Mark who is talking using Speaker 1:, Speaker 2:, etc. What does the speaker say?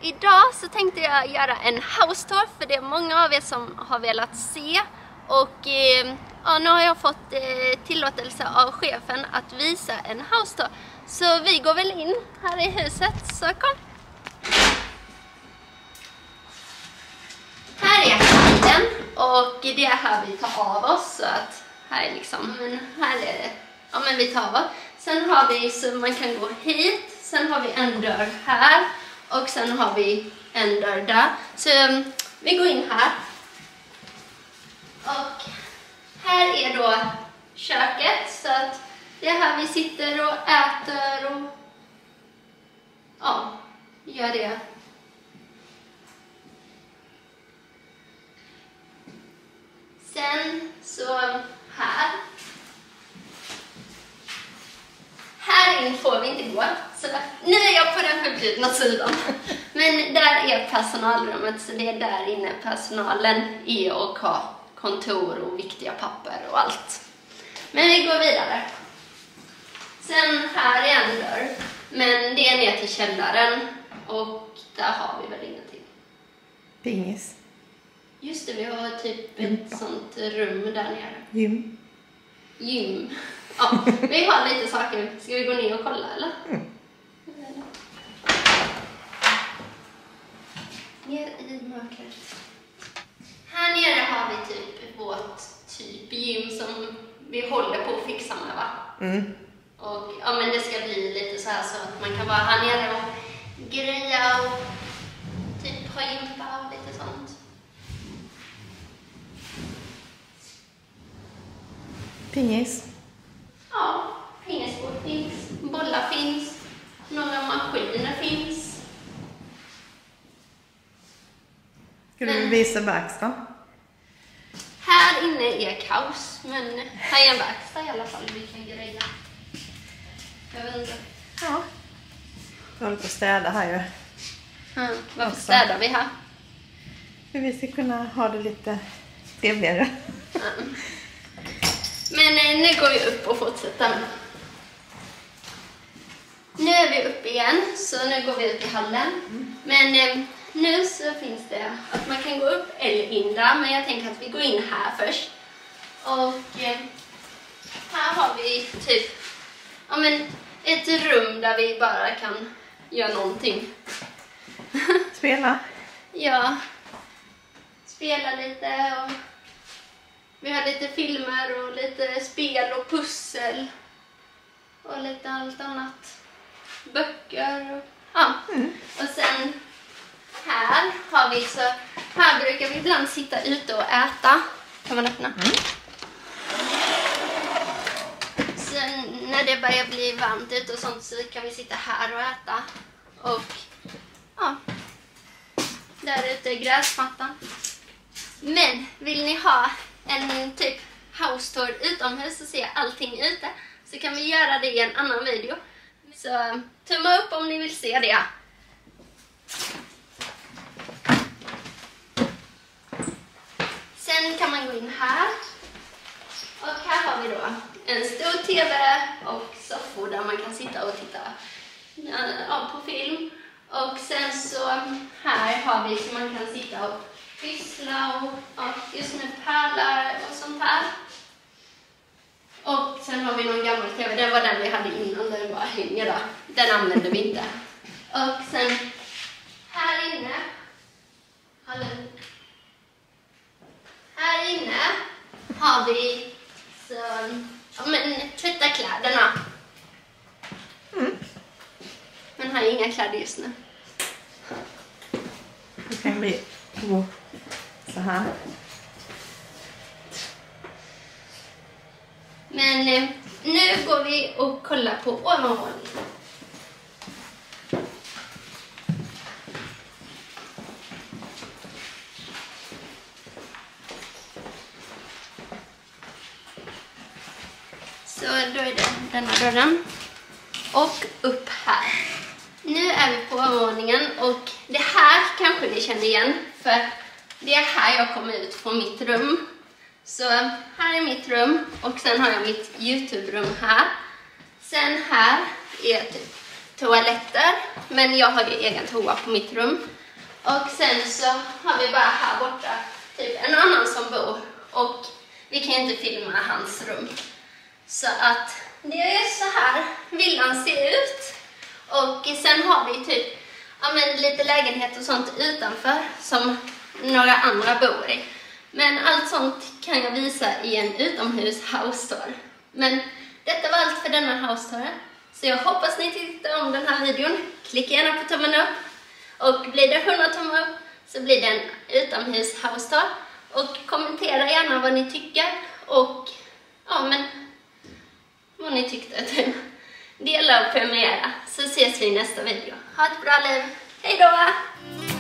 Speaker 1: Idag så tänkte jag göra en house tour för det är många av er som har velat se. Och ja, nu har jag fått tillåtelse av chefen att visa en house tour. Så vi går väl in här i huset, så kom! Här är hallen och det är här vi tar av oss. Så att här är liksom, men här är det, ja men vi tar av oss. Sen har vi så man kan gå hit, sen har vi en dörr här. Och sen har vi en dörr där. Så vi går in här. Och här är då köket. Så att det är här vi sitter och äter och ja, gör det. Sen så här. Här in får vi inte gå. Så nu är jag på den förbjudna sidan. Men där är personalrummet, så det är där inne personalen är och har kontor och viktiga papper och allt. Men vi går vidare. Sen här är en dörr, men det är ner till källaren och där har vi väl ingenting.
Speaker 2: Pingis.
Speaker 1: Just det, vi har typ ett sånt rum där nere.
Speaker 2: Gym.
Speaker 1: Gym. Ja, vi har lite saker. Ska vi gå ner och kolla eller? Ner i mörkret. Här nere har vi typ vårt typ gym som vi håller på att fixa med, va? Och ja, men det ska bli lite så här så att man kan vara här nere och greja och typ ha gympa och lite sånt.
Speaker 2: Pingis.
Speaker 1: Ja, pingisbord finns, bollar finns, några maskiner finns.
Speaker 2: Ska du visa verkstaden?
Speaker 1: Här inne är kaos, men här är en verkstad i alla fall vi kan greja. Jag vet inte.
Speaker 2: Ja. Vi håller på att städa här ju.
Speaker 1: Varför städar vi här?
Speaker 2: För vi ska kunna ha det lite trevligare.
Speaker 1: Men nu går vi upp och fortsätter. Nu är vi uppe igen, så nu går vi ut i hallen. Men nu så finns det att man kan gå upp eller in där, men jag tänker att vi går in här först. Och här har vi typ ja, men ett rum där vi bara kan göra någonting.
Speaker 2: Spela?
Speaker 1: Ja, spela lite och vi har lite filmer och lite spel och pussel och lite allt annat. Böcker och ja. Och sen här har vi så här brukar vi ibland sitta ute och äta. Kan man öppna? Sen när det börjar bli varmt ute och sånt så kan vi sitta här och äta. Och ja, där ute är gräsmattan. Men vill ni ha en typ house tour utomhus och se allting ute, så kan vi göra det i en annan video. Så tumma upp om ni vill se det. Sen kan man gå in här. Och här har vi då en stor tv och soffor där man kan sitta och titta på film. Och sen så här har vi så man kan sitta och pyssla och just nu pärlar och sånt här. Och sen har vi någon gammal tv, det var den vi hade innan, den bara hänger där. Den använder vi inte. Och sen här inne, här inne har vi så, ja men tvätta kläderna. Men här är inga kläder just nu.
Speaker 2: Det kan bli så här.
Speaker 1: Men nu går vi och kollar på ovanvåningen. Så då är det denna dörren. Och upp här. Nu är vi på ovanvåningen och det här kanske ni känner igen. För det är här jag kommer ut från mitt rum. Så här är mitt rum och sen har jag mitt YouTube-rum här. Sen här är typ toaletter, men jag har ju egen toa på mitt rum. Och sen så har vi bara här borta typ en annan som bor. Och vi kan inte filma hans rum. Så att det är så här villan ser ut. Och sen har vi typ lite lägenhet och sånt utanför som några andra bor i. Men allt sånt kan jag visa i en utomhus house tour. Men detta var allt för denna house tour. Så jag hoppas ni tyckte om den här videon. Klicka gärna på tummen upp. Och blir det 100 tummar upp så blir det en utomhus house tour. Och kommentera gärna vad ni tycker. Och vad ni tyckte typ. Dela och premiera så ses vi i nästa video. Ha ett bra liv. Hej då!